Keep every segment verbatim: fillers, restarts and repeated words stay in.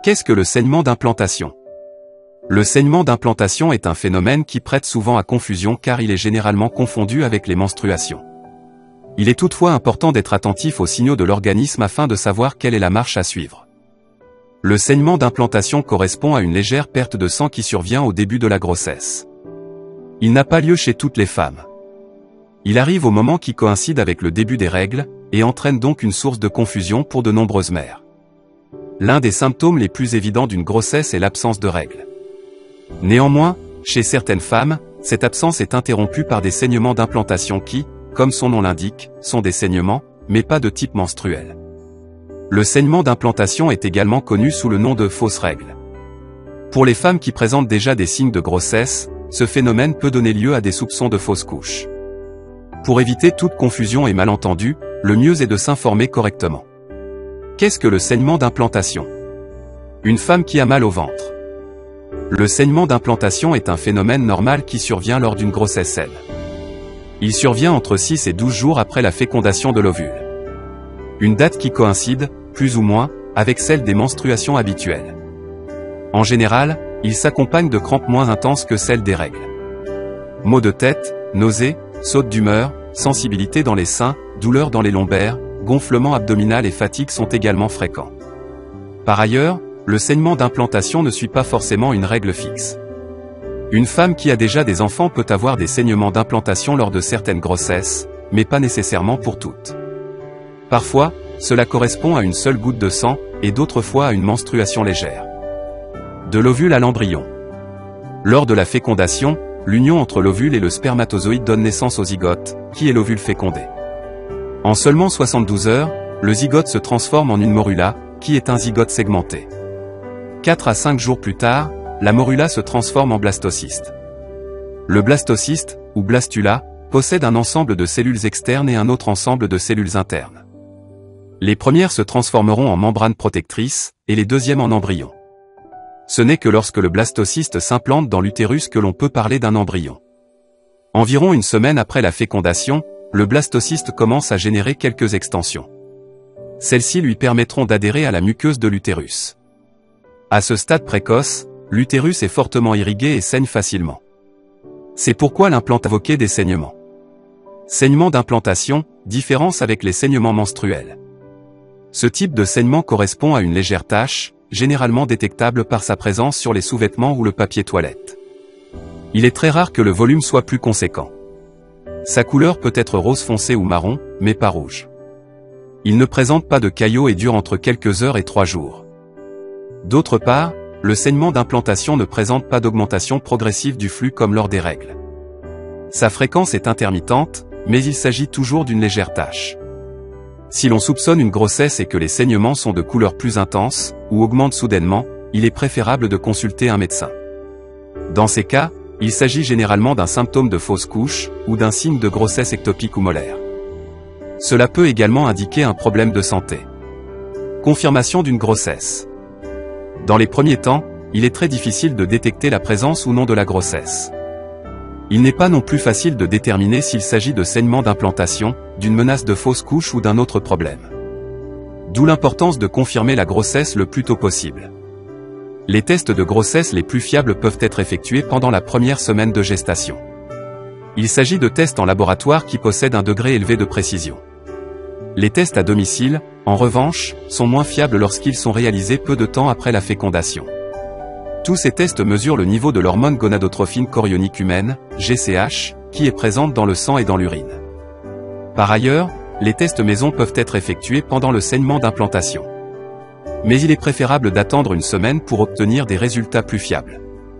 Qu'est-ce que le saignement d'implantation? Le saignement d'implantation est un phénomène qui prête souvent à confusion car il est généralement confondu avec les menstruations. Il est toutefois important d'être attentif aux signaux de l'organisme afin de savoir quelle est la marche à suivre. Le saignement d'implantation correspond à une légère perte de sang qui survient au début de la grossesse. Il n'a pas lieu chez toutes les femmes. Il arrive au moment qui coïncide avec le début des règles, et entraîne donc une source de confusion pour de nombreuses mères. L'un des symptômes les plus évidents d'une grossesse est l'absence de règles. Néanmoins, chez certaines femmes, cette absence est interrompue par des saignements d'implantation qui, comme son nom l'indique, sont des saignements, mais pas de type menstruel. Le saignement d'implantation est également connu sous le nom de fausses règles. Pour les femmes qui présentent déjà des signes de grossesse, ce phénomène peut donner lieu à des soupçons de fausses couches. Pour éviter toute confusion et malentendu, le mieux est de s'informer correctement. Qu'est-ce que le saignement d'implantation? Une femme qui a mal au ventre. Le saignement d'implantation est un phénomène normal qui survient lors d'une grossesse saine. Il survient entre six et douze jours après la fécondation de l'ovule. Une date qui coïncide, plus ou moins, avec celle des menstruations habituelles. En général, il s'accompagne de crampes moins intenses que celles des règles. Maux de tête, nausées, sautes d'humeur, sensibilité dans les seins, douleurs dans les lombaires, gonflement abdominal et fatigue sont également fréquents. Par ailleurs, le saignement d'implantation ne suit pas forcément une règle fixe. Une femme qui a déjà des enfants peut avoir des saignements d'implantation lors de certaines grossesses, mais pas nécessairement pour toutes. Parfois, cela correspond à une seule goutte de sang, et d'autres fois à une menstruation légère. De l'ovule à l'embryon. Lors de la fécondation, l'union entre l'ovule et le spermatozoïde donne naissance au zygote, qui est l'ovule fécondé. En seulement soixante-douze heures, le zygote se transforme en une morula, qui est un zygote segmenté. quatre à cinq jours plus tard, la morula se transforme en blastocyste. Le blastocyste, ou blastula, possède un ensemble de cellules externes et un autre ensemble de cellules internes. Les premières se transformeront en membrane protectrice, et les deuxièmes en embryon. Ce n'est que lorsque le blastocyste s'implante dans l'utérus que l'on peut parler d'un embryon. Environ une semaine après la fécondation, le blastocyste commence à générer quelques extensions. Celles-ci lui permettront d'adhérer à la muqueuse de l'utérus. À ce stade précoce, l'utérus est fortement irrigué et saigne facilement. C'est pourquoi l'implant invoquait des saignements. Saignement d'implantation, différence avec les saignements menstruels. Ce type de saignement correspond à une légère tache, généralement détectable par sa présence sur les sous-vêtements ou le papier toilette. Il est très rare que le volume soit plus conséquent. Sa couleur peut être rose foncé ou marron, mais pas rouge. Il ne présente pas de caillots et dure entre quelques heures et trois jours. D'autre part, le saignement d'implantation ne présente pas d'augmentation progressive du flux comme lors des règles. Sa fréquence est intermittente, mais il s'agit toujours d'une légère tache. Si l'on soupçonne une grossesse et que les saignements sont de couleur plus intense, ou augmentent soudainement, il est préférable de consulter un médecin. Dans ces cas, il s'agit généralement d'un symptôme de fausse couche, ou d'un signe de grossesse ectopique ou molaire. Cela peut également indiquer un problème de santé. Confirmation d'une grossesse. Dans les premiers temps, il est très difficile de détecter la présence ou non de la grossesse. Il n'est pas non plus facile de déterminer s'il s'agit de saignement d'implantation, d'une menace de fausse couche ou d'un autre problème. D'où l'importance de confirmer la grossesse le plus tôt possible. Les tests de grossesse les plus fiables peuvent être effectués pendant la première semaine de gestation. Il s'agit de tests en laboratoire qui possèdent un degré élevé de précision. Les tests à domicile, en revanche, sont moins fiables lorsqu'ils sont réalisés peu de temps après la fécondation. Tous ces tests mesurent le niveau de l'hormone gonadotrophine chorionique humaine, G C H, qui est présente dans le sang et dans l'urine. Par ailleurs, les tests maison peuvent être effectués pendant le saignement d'implantation. Mais il est préférable d'attendre une semaine pour obtenir des résultats plus fiables.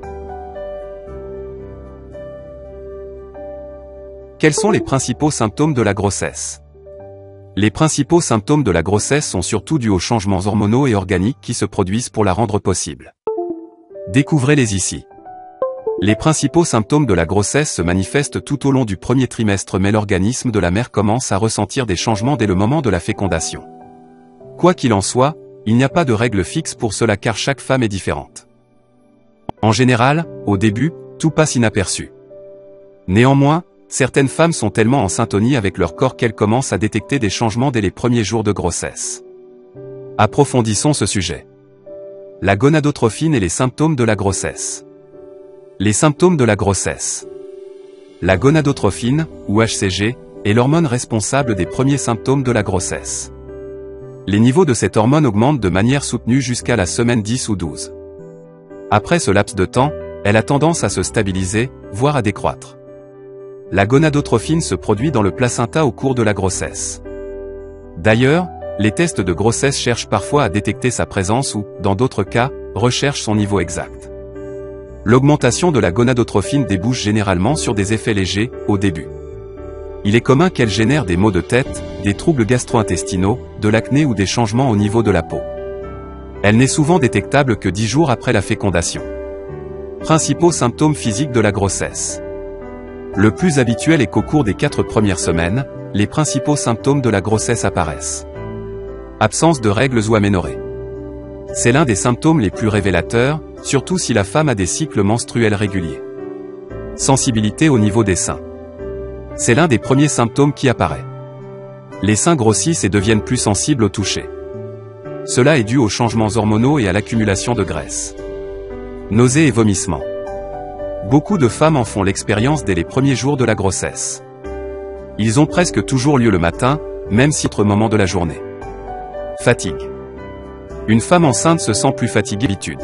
Quels sont les principaux symptômes de la grossesse? Les principaux symptômes de la grossesse sont surtout dus aux changements hormonaux et organiques qui se produisent pour la rendre possible. Découvrez-les ici. Les principaux symptômes de la grossesse se manifestent tout au long du premier trimestre, mais l'organisme de la mère commence à ressentir des changements dès le moment de la fécondation. Quoi qu'il en soit, il n'y a pas de règle fixe pour cela car chaque femme est différente. En général, au début, tout passe inaperçu. Néanmoins, certaines femmes sont tellement en syntonie avec leur corps qu'elles commencent à détecter des changements dès les premiers jours de grossesse. Approfondissons ce sujet. La gonadotrophine et les symptômes de la grossesse. Les symptômes de la grossesse. La gonadotrophine, ou H C G, est l'hormone responsable des premiers symptômes de la grossesse. Les niveaux de cette hormone augmentent de manière soutenue jusqu'à la semaine dix ou douze. Après ce laps de temps, elle a tendance à se stabiliser, voire à décroître. La gonadotrophine se produit dans le placenta au cours de la grossesse. D'ailleurs, les tests de grossesse cherchent parfois à détecter sa présence ou, dans d'autres cas, recherchent son niveau exact. L'augmentation de la gonadotrophine débouche généralement sur des effets légers, au début. Il est commun qu'elle génère des maux de tête, des troubles gastro-intestinaux, de l'acné ou des changements au niveau de la peau. Elle n'est souvent détectable que dix jours après la fécondation. Principaux symptômes physiques de la grossesse. Le plus habituel est qu'au cours des quatre premières semaines, les principaux symptômes de la grossesse apparaissent. Absence de règles ou aménorrhée. C'est l'un des symptômes les plus révélateurs, surtout si la femme a des cycles menstruels réguliers. Sensibilité au niveau des seins. C'est l'un des premiers symptômes qui apparaît. Les seins grossissent et deviennent plus sensibles au toucher. Cela est dû aux changements hormonaux et à l'accumulation de graisse. Nausées et vomissements. Beaucoup de femmes en font l'expérience dès les premiers jours de la grossesse. Ils ont presque toujours lieu le matin, même si autre moment de la journée. Fatigue. Une femme enceinte se sent plus fatiguée d'habitude.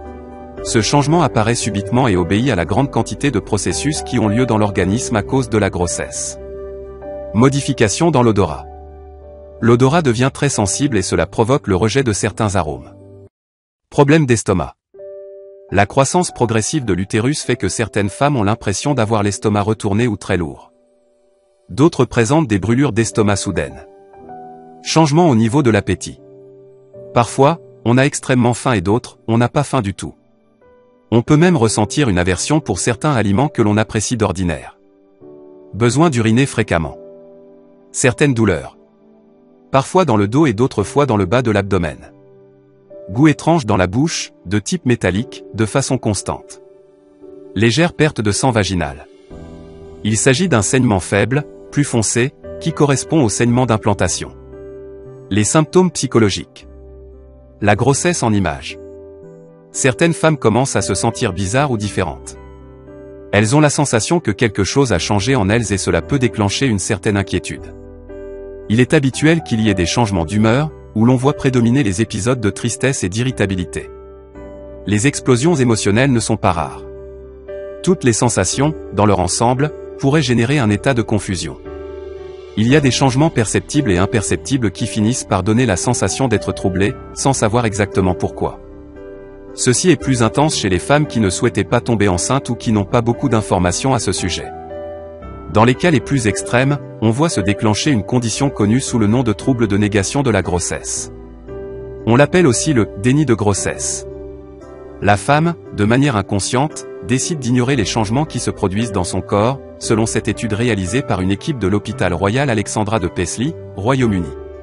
Ce changement apparaît subitement et obéit à la grande quantité de processus qui ont lieu dans l'organisme à cause de la grossesse. Modification dans l'odorat. L'odorat devient très sensible et cela provoque le rejet de certains arômes. Problème d'estomac. La croissance progressive de l'utérus fait que certaines femmes ont l'impression d'avoir l'estomac retourné ou très lourd. D'autres présentent des brûlures d'estomac soudaines. Changement au niveau de l'appétit. Parfois, on a extrêmement faim et d'autres, on n'a pas faim du tout. On peut même ressentir une aversion pour certains aliments que l'on apprécie d'ordinaire. Besoin d'uriner fréquemment. Certaines douleurs. Parfois dans le dos et d'autres fois dans le bas de l'abdomen. Goût étrange dans la bouche, de type métallique, de façon constante. Légère perte de sang vaginal. Il s'agit d'un saignement faible, plus foncé, qui correspond au saignement d'implantation. Les symptômes psychologiques. La grossesse en images. Certaines femmes commencent à se sentir bizarres ou différentes. Elles ont la sensation que quelque chose a changé en elles et cela peut déclencher une certaine inquiétude. Il est habituel qu'il y ait des changements d'humeur, où l'on voit prédominer les épisodes de tristesse et d'irritabilité. Les explosions émotionnelles ne sont pas rares. Toutes les sensations, dans leur ensemble, pourraient générer un état de confusion. Il y a des changements perceptibles et imperceptibles qui finissent par donner la sensation d'être troublées, sans savoir exactement pourquoi. Ceci est plus intense chez les femmes qui ne souhaitaient pas tomber enceintes ou qui n'ont pas beaucoup d'informations à ce sujet. Dans les cas les plus extrêmes, on voit se déclencher une condition connue sous le nom de trouble de négation de la grossesse. On l'appelle aussi le déni de grossesse. La femme, de manière inconsciente, décide d'ignorer les changements qui se produisent dans son corps, selon cette étude réalisée par une équipe de l'hôpital Royal Alexandra de Paisley, Royaume-Uni.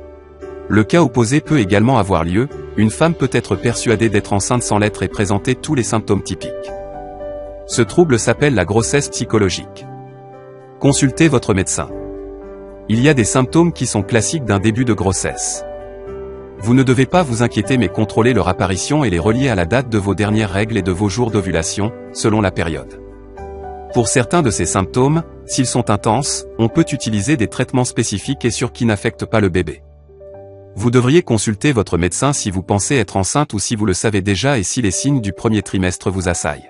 Le cas opposé peut également avoir lieu, une femme peut être persuadée d'être enceinte sans l'être et présenter tous les symptômes typiques. Ce trouble s'appelle la grossesse psychologique. Consultez votre médecin. Il y a des symptômes qui sont classiques d'un début de grossesse. Vous ne devez pas vous inquiéter mais contrôler leur apparition et les relier à la date de vos dernières règles et de vos jours d'ovulation, selon la période. Pour certains de ces symptômes, s'ils sont intenses, on peut utiliser des traitements spécifiques et sûrs qui n'affectent pas le bébé. Vous devriez consulter votre médecin si vous pensez être enceinte ou si vous le savez déjà et si les signes du premier trimestre vous assaillent.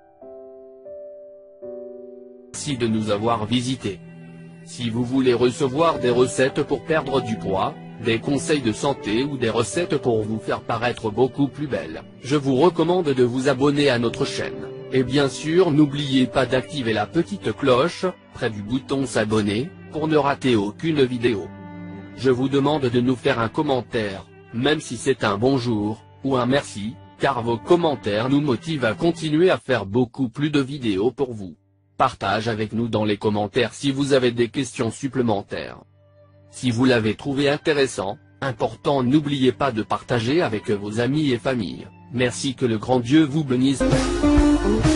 Merci de nous avoir visités. Si vous voulez recevoir des recettes pour perdre du poids, des conseils de santé ou des recettes pour vous faire paraître beaucoup plus belle, je vous recommande de vous abonner à notre chaîne. Et bien sûr n'oubliez pas d'activer la petite cloche, près du bouton s'abonner, pour ne rater aucune vidéo. Je vous demande de nous faire un commentaire, même si c'est un bonjour, ou un merci, car vos commentaires nous motivent à continuer à faire beaucoup plus de vidéos pour vous. Partage avec nous dans les commentaires si vous avez des questions supplémentaires. Si vous l'avez trouvé intéressant, important, n'oubliez pas de partager avec vos amis et familles. Merci, que le grand Dieu vous bénisse.